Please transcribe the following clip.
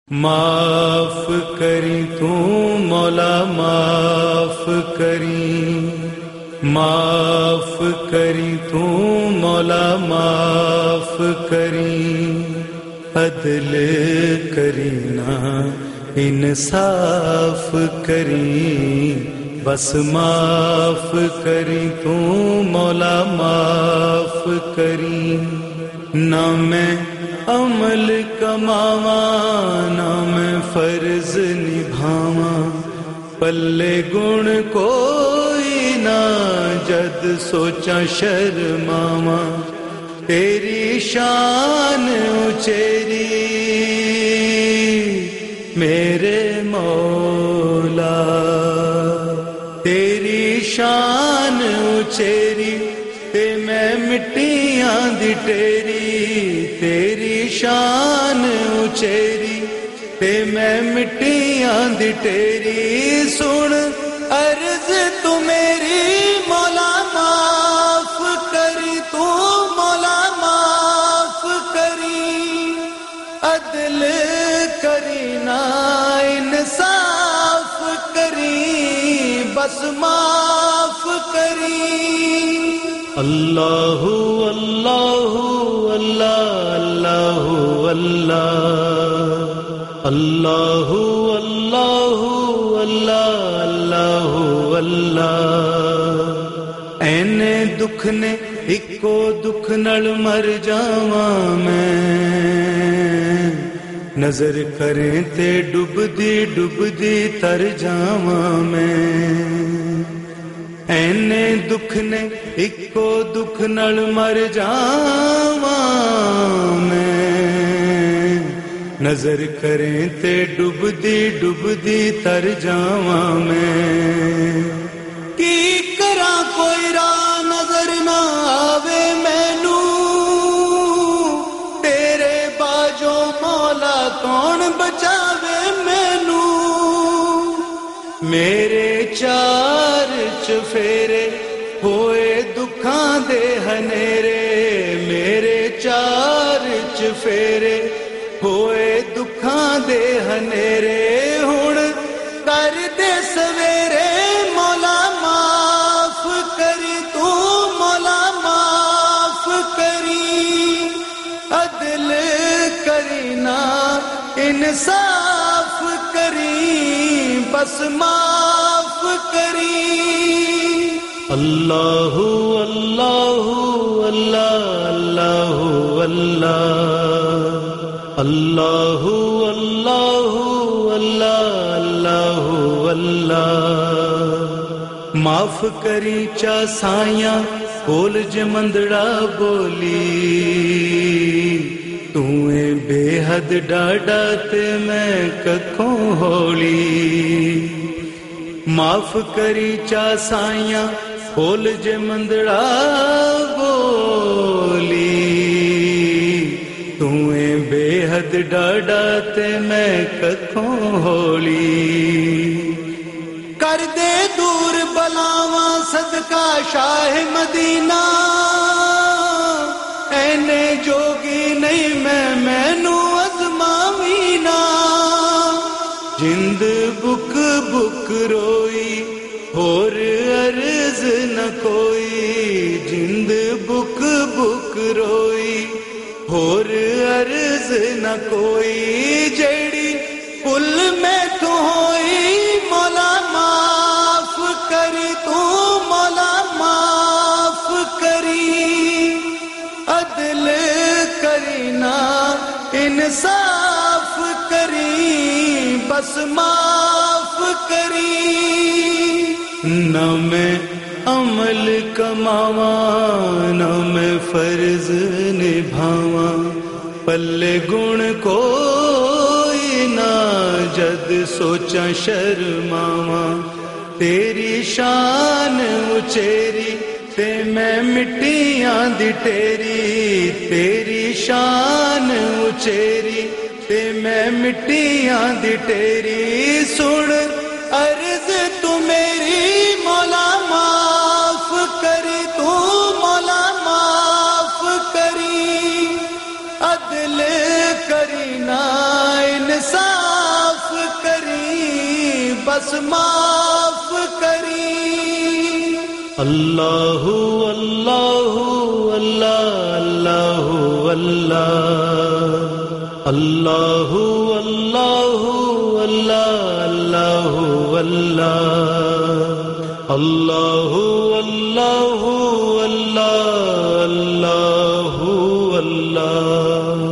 معاف کری تو مولا معاف کری، معاف کری تو مولا معاف کری، عدل کری نا انصاف کری، بس معاف کری تو مولا معاف کری، نہ میں عمل کماواں نہ میں فرض نبھاواں، پلے گن کوئی نہ جد سوچا شرماواں، تیری شان اچیری میرے مولا، تیری شان اچیری تے میں مٹیاں دی ٹیری، تیری شان اچیری تے میں مٹیاں دی ٹیری، سن عرض تو میری مولا معاف کری، تو مولا معاف کری، عدل کری نا انصاف کری، بس معاف کری۔ اللہ اللہ اللہ اللہ اللہ اللہ اللہ اللہ اللہ، اینے دکھ نے اکو دکھ نال مر جاواں میں، نظر کریں تے ڈبدی ڈبدی تر جاواں میں، اینے دکھ نے اکو دکھ نال مر جاواں میں، نظر کریں تے ڈبدی ڈبدی تر جاواں میں، کی کراں کوئی راہ نظر نہ آوے مینوں، تیرے باجو مولا کون بچاوے مینوں، میرے چار چفیرے ہوئے دکھاں دے ہنیرے، میرے چار چفیرے ہوئے دکھاں دے ہنیرے، ہن کر دے سویرے مولا معاف کری، تو مولا معاف کری، عدل کری نا انصاف کری، بس معاف کری۔ اللہ اللہ اللہ اللہ اللہ اللہ اللہ اللہ اللہ، معاف کری چا سائیاں کول جمندڑا بولی، تُویں بے حد ڈاڈا تے میں ککھوں ہولی، معاف کری چا سائیاں کول جمندڑا بولی، تُویں بے حد ڈاڈا تے میں ککھوں ہولی، کر دے دور بلاواں صدقہ شاہ مدینہ، اینے جوگی نہیں میں مینوں ازماوی نا، جند بک بک روئی اور عرض نہ کوئی، جند بک بک روئی اور عرض نہ کوئی، جیڑی پل میں تو ہوئی مولا معاف کری، تو مولا معاف کری، عدل کری نا انصاف کری، بس معاف کری، نہ میں عمل کماواں نہ میں فرض نبھاواں، پلے گن کوئی نہ جد سوچا شرماواں، تیری شان اچیری تے میں مٹیاں دی ٹیری، تیری شان اچیری تے میں مٹیاں دی ٹیری، سن عرض تو میری مولا معاف کری، تو مولا معاف کری، عدل کری نا انصاف بس معاف کری اللہ اللہ اللہ اللہ اللہ اللہ اللہ اللہ اللہ اللہ اللہ اللہ اللہ